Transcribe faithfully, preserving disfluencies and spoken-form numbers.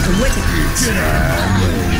The wicked ones. Get out of my way.